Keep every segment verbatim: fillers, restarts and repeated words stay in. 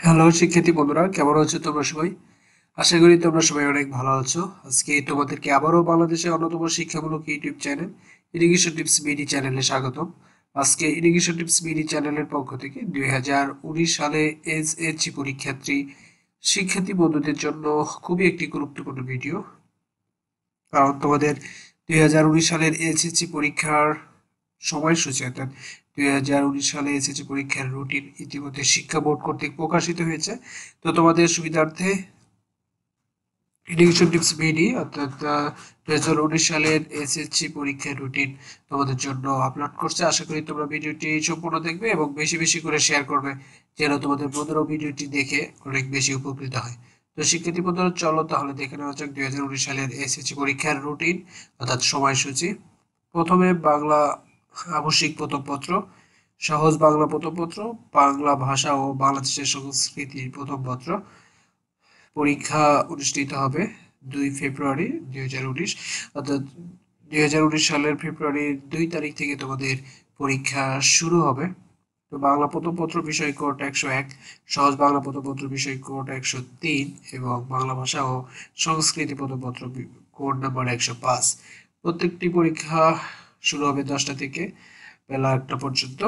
Hello শিক্ষার্থী বন্ধুরা, কেমন আছো তোমরা সবাই? আশা করি তোমরা সবাই অনেক ভালো আছো। আজকে তোমাদেরকে আবারও বাংলাদেশের অন্যতম শিক্ষামূলক YouTube channel irrigation tips BD চ্যানেলে স্বাগতম। আজকে ইরিগেশন টিপস বিডি চ্যানেলের পক্ষ থেকে দুই হাজার উনিশ সালে এসএসসি পরীক্ষার্থী শিক্ষার্থী বন্ধুদের জন্য খুবই একটি গুরুত্বপূর্ণ ভিডিও। কারণ তোমাদের দুই হাজার উনিশ সালের এসএসসি পরীক্ষার সময়সূচি অর্থাৎ দুই হাজার উনিশ সালে এসএসসি পরীক্ষার রুটিন ইতিমধ্যে শিক্ষা বোর্ড কর্তৃক প্রকাশিত হয়েছে। তো তোমাদের সুবিধার্থে এডুকেশন টিপস বিডি অর্থাৎ দুই হাজার উনিশ সালের এসএসসি পরীক্ষার রুটিন তোমাদের জন্য আপলোড করছে। আশা করি তোমরা ভিডিওটি সম্পূর্ণ দেখবে এবং বেশি বেশি করে শেয়ার করবে, যেন তোমাদের বন্ধুরাও ভিডিওটি দেখে অনেক বেশি উপকৃত হয়। তো শিক্ষার্থী বন্ধুরা, চলো তাহলে দেখে নেওয়া যাক দুই হাজার উনিশ সালের এসএসসি পরীক্ষার রুটিন অর্থাৎ সময়সূচি। প্রথমে বাংলা আবশ্যিক প্রথম পত্র, সহজ বাংলা প্রথম পত্র, বাংলা ভাষা ও বাংলাদেশের সংস্কৃতি প্রথম পত্র। পরীক্ষা অনুষ্ঠিত হবে দুই ফেব্রুয়ারি দুই হাজার উনিশ, অর্থাৎ দুই হাজার উনিশ সালের ফেব্রুয়ারির দুই তারিখ থেকে তোমাদের পরীক্ষা শুরু হবে। তো বাংলা প্রথম পত্র বিষয় কোড একশো এক, সহজ বাংলা প্রথম পত্র বিষয় কোড একশো তিন এবং বাংলা ভাষা ও সংস্কৃতি প্রথম পত্র কোড নাম্বার একশো পাঁচ। প্রত্যেকটি পরীক্ষা শুরু হবে দশটা থেকে বেলা একটা পর্যন্ত।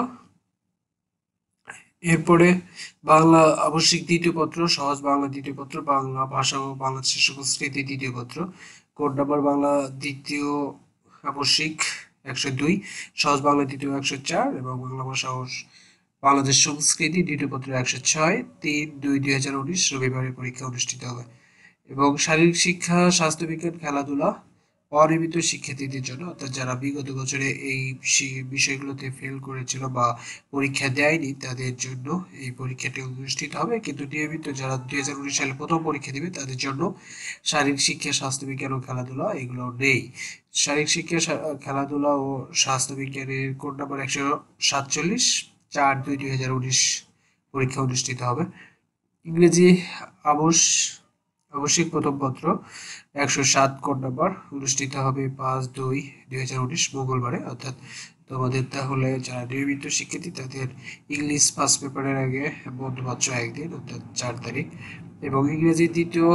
এরপরে বাংলা আবশ্যিক দ্বিতীয় পত্র, সহজ বাংলা দ্বিতীয় পত্র, বাংলা ভাষা ও বাংলাদেশের সংস্কৃতি দ্বিতীয় পত্র কোড নাম্বার বাংলা দ্বিতীয় আবশ্যিক একশো দুই, সহজ বাংলা দ্বিতীয় একশো চার এবং বাংলা ভাষা ও বাংলাদেশ সংস্কৃতি দ্বিতীয় পত্র একশো ছয়। তিন দুই দুই হাজার উনিশ রবিবারে পরীক্ষা অনুষ্ঠিত হবে। এবং শারীরিক শিক্ষা, স্বাস্থ্যবিজ্ঞান, খেলাধুলা অনিয়মিত শিক্ষার্থীদের জন্য, অর্থাৎ যারা বিগত বছরে এই বিষয়গুলোতে ফেল করেছিল বা পরীক্ষা দেয়নি তাদের জন্য এই পরীক্ষাটি অনুষ্ঠিত হবে। কিন্তু নিয়মিত যারা দুই হাজার উনিশ সালে প্রথম পরীক্ষা দিবে তাদের জন্য শারীরিক শিক্ষা, স্বাস্থ্যবিজ্ঞান ও খেলাধুলা এগুলো নেই। শারীরিক শিক্ষা, খেলাধুলা ও স্বাস্থ্যবিজ্ঞানের কোড নাম্বার একশো সাতচল্লিশ, চার দুই দুই হাজার উনিশ পরীক্ষা অনুষ্ঠিত হবে। ইংরেজি আবশ আবশ্যিক প্রথম পত্র একশো সাত কোড নাম্বার অনুষ্ঠিত হবে পাঁচ দুই দুই হাজার উনিশ মঙ্গলবারে। অর্থাৎ তোমাদের তাহলে যারা নিয়মিত শিক্ষার্থী তাদের ইংলিশ ফার্স্ট পেপারের আগে বন্ধ পাচ্ছ একদিন, অর্থাৎ চার তারিখ। এবং ইংরেজি দ্বিতীয়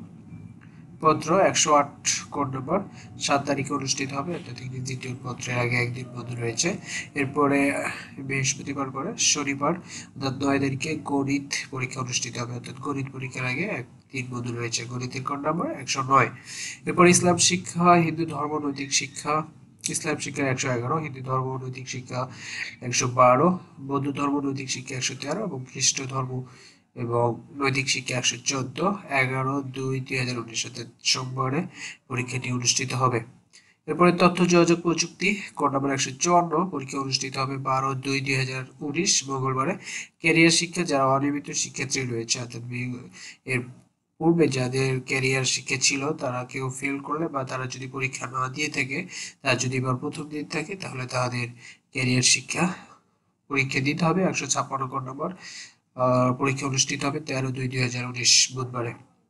পত্র একশো আট কোড নাম্বার সাত তারিখে অনুষ্ঠিত হবে, অর্থাৎ ইংরেজি দ্বিতীয় পত্রের আগে একদিন বন্ধ রয়েছে। এরপরে বৃহস্পতিবার পরে শনিবার অর্থাৎ নয় তারিখে গণিত পরীক্ষা অনুষ্ঠিত হবে, অর্থাৎ গণিত পরীক্ষার আগে একদিন বন্ধ রয়েছে। গণিতের কোড নাম্বার একশো নয়। এরপর ইসলাম শিক্ষা, হিন্দু ধর্ম নৈতিক শিক্ষা, ইসলাম শিক্ষা একশো এগারো, হিন্দু ধর্ম নৈতিক শিক্ষা একশো বারো, বৌদ্ধ ধর্ম নৈতিক শিক্ষা একশো তেরো এবং খ্রিস্ট ধর্ম এবং নৈতিক শিক্ষা একশো চোদ্দ। এগারো দুই দুই হাজার উনিশ অর্থাৎ সোমবারে পরীক্ষাটি অনুষ্ঠিত হবে। এরপরে তথ্য যোগাযোগ প্রযুক্তি কোড নাম্বার একশো চুয়ান্ন, পরীক্ষা অনুষ্ঠিত হবে বারো দুই দুই হাজার উনিশ মঙ্গলবারে। ক্যারিয়ার শিক্ষা, যারা অনিয়মিত শিক্ষার্থী রয়েছে অর্থাৎ এর পূর্বে যাদের ক্যারিয়ার শিক্ষা ছিল তারা কেউ ফেল করলে বা তারা যদি পরীক্ষা না দিয়ে থাকে, তারা যদি এবার প্রথম দিন থাকে তাহলে তাদের ক্যারিয়ার শিক্ষা পরীক্ষা দিতে হবে। একশো ছাপ্পান্ন কোড নাম্বার পরীক্ষা অনুষ্ঠিত হবে তেরো দুই দুই হাজার উনিশ বুধবারে।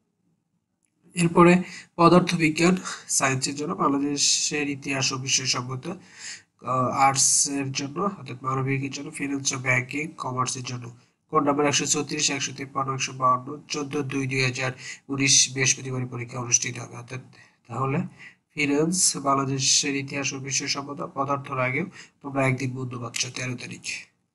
এরপরে পদার্থ বিজ্ঞান সায়েন্সের জন্য, বাংলাদেশের ইতিহাস ও বিষয় সম্বন্ধে, আর্টস এর জন্য অর্থাৎ মানবিকের জন্য, ফিনান্স ও ব্যাংকিং, কমার্সের জন্য কোড নাম্বার একশো চৌত্রিশ, একশো তিপ্পান্ন, একশো বাউন্ন, চোদ্দ দুই দুই হাজার উনিশ বৃহস্পতিবার পরীক্ষা অনুষ্ঠিত হবে। অর্থাৎ তাহলে ফিনান্স, বাংলাদেশের ইতিহাস ও বিষয় সম্বন্ধে, পদার্থের আগেও তোমরা একদিন বন্ধু পাচ্ছ তেরো তারিখ।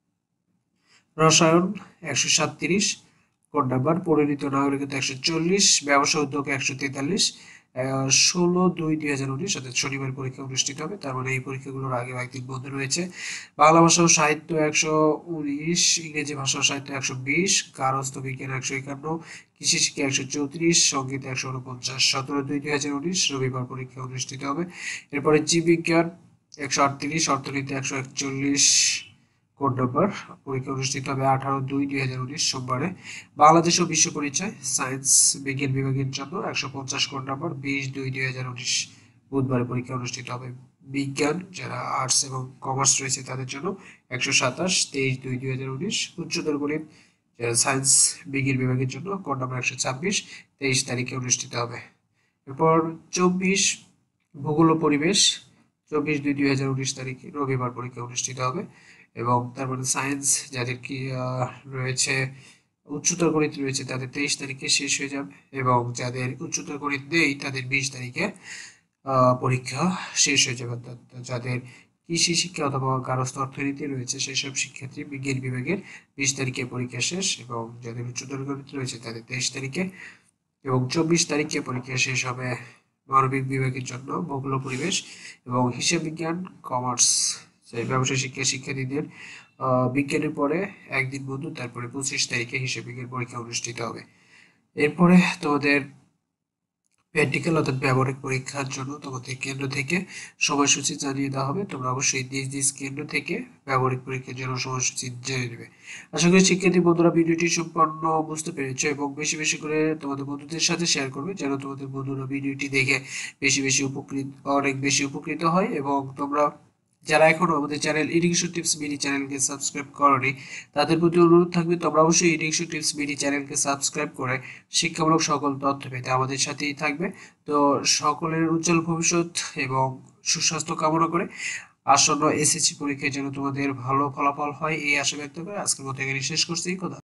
রসায়ন একশো সাতত্রিশ কোড নাম্বার, পরিণত নাগরিকত্ব একশো চল্লিশ, ব্যবসা উদ্যোগ একশো তেতাল্লিশ, ষোলো দুই দুই হাজার উনিশ অর্থাৎ শনিবার পরীক্ষা অনুষ্ঠিত হবে। তার মানে এই পরীক্ষাগুলোর আগে একদিন বন্ধ রয়েছে। বাংলা ভাষা ও সাহিত্য একশো উনিশ, ইংরেজি ভাষা ও সাহিত্য একশো বিশ, গার্হস্থ্য বিজ্ঞান একশো একান্ন, কৃষি শিক্ষা একশো চৌত্রিশ, সঙ্গীত একশো উনপঞ্চাশ। সতেরো দুই দুই হাজার উনিশ রবিবার পরীক্ষা অনুষ্ঠিত হবে। এরপরে জীববিজ্ঞান একশো আটত্রিশ, অর্থনীতি একশো একচল্লিশ কোড নাম্বার, পরীক্ষা অনুষ্ঠিত হবে আঠারো দুই দুই হাজার উনিশ সোমবারে। বাংলাদেশ ও বিশ্ব পরিচয় সায়েন্স বিজ্ঞান বিভাগের জন্য একশো পঞ্চাশ কোড নাম্বার, বিশ দুই দুই হাজার উনিশ বুধবারে পরীক্ষা অনুষ্ঠিত হবে। বিজ্ঞান যারা আর্টস এবং কমার্স রয়েছে তাদের জন্য একশো সাতাশ, তেইশ দুই দুই হাজার উনিশ। উচ্চতর গণিত যারা সায়েন্স বিজ্ঞান বিভাগের জন্য কোড নাম্বার একশো ছাব্বিশ, তেইশ তারিখে অনুষ্ঠিত হবে। এরপর চব্বিশ ভূগোল ও পরিবেশ, চব্বিশ দুই দুই হাজার উনিশ তারিখে রবিবার পরীক্ষা অনুষ্ঠিত হবে। এবং তারপরে সায়েন্স যাদের কি রয়েছে উচ্চতর গণিত রয়েছে তাদের তেইশ তারিখে শেষ হয়ে যাবে, এবং যাদের উচ্চতর গণিত নেই তাদের বিশ তারিখে আহ, পরীক্ষা শেষ হয়ে যাবে। অর্থাৎ যাদের কৃষি শিক্ষা অথবা গার্হস্থ্য অর্থনীতি রয়েছে সেসব শিক্ষার্থী বিজ্ঞান বিভাগের বিশ তারিখে পরীক্ষা শেষ, এবং যাদের উচ্চতর গণিত রয়েছে তাদের তেইশ তারিখে, এবং চব্বিশ তারিখে পরীক্ষা শেষ হবে মানবিক বিভাগের জন্য ভূগোল ও পরিবেশ এবং হিসাব বিজ্ঞান, কমার্স, ব্যবসায় শিক্ষা শিক্ষার্থীদের আহ, বিজ্ঞানের পরে একদিন বন্ধু, তারপরে পঁচিশ তারিখে হিসাব বিজ্ঞান পরীক্ষা অনুষ্ঠিত হবে। এরপরে তোমাদের প্র্যাকটিক্যাল অর্থাৎ ব্যবহারিক পরীক্ষার জন্য তোমাদের কেন্দ্র থেকে সময়সূচি জানিয়ে দেওয়া হবে। তোমরা অবশ্যই নিজ নিজ কেন্দ্র থেকে ব্যবহারিক পরীক্ষার জন্য সময়সূচি জেনে নেবে। আশা করি শিক্ষার্থী বন্ধুরা ভিডিওটি সম্পূর্ণ বুঝতে পেরেছো, এবং বেশি বেশি করে তোমাদের বন্ধুদের সাথে শেয়ার করবে যেন তোমাদের বন্ধুরা ভিডিওটি দেখে বেশি বেশি উপকৃত অনেক বেশি উপকৃত হয়। এবং তোমরা যারা এখনো আমাদের চ্যানেল ইরিগেশন টিপস বিডি চ্যানেলকে সাবস্ক্রাইব করনি তাদের প্রতি অনুরোধ থাকবে তোমরা অবশ্যই ইরিগেশন টিপস বিডি চ্যানেলকে সাবস্ক্রাইব করে শিক্ষামূলক সকল তথ্য পেতে আমাদের সাথেই থাকবে। তো সকলের উজ্জ্বল ভবিষ্যৎ এবং সুস্বাস্থ্য কামনা করে আসন্ন এসএসসি পরীক্ষায় যেন তোমাদের ভালো ফলাফল হয় এই আশা ব্যক্ত করে আজকের মতো এখানে শেষ করছি। কথা।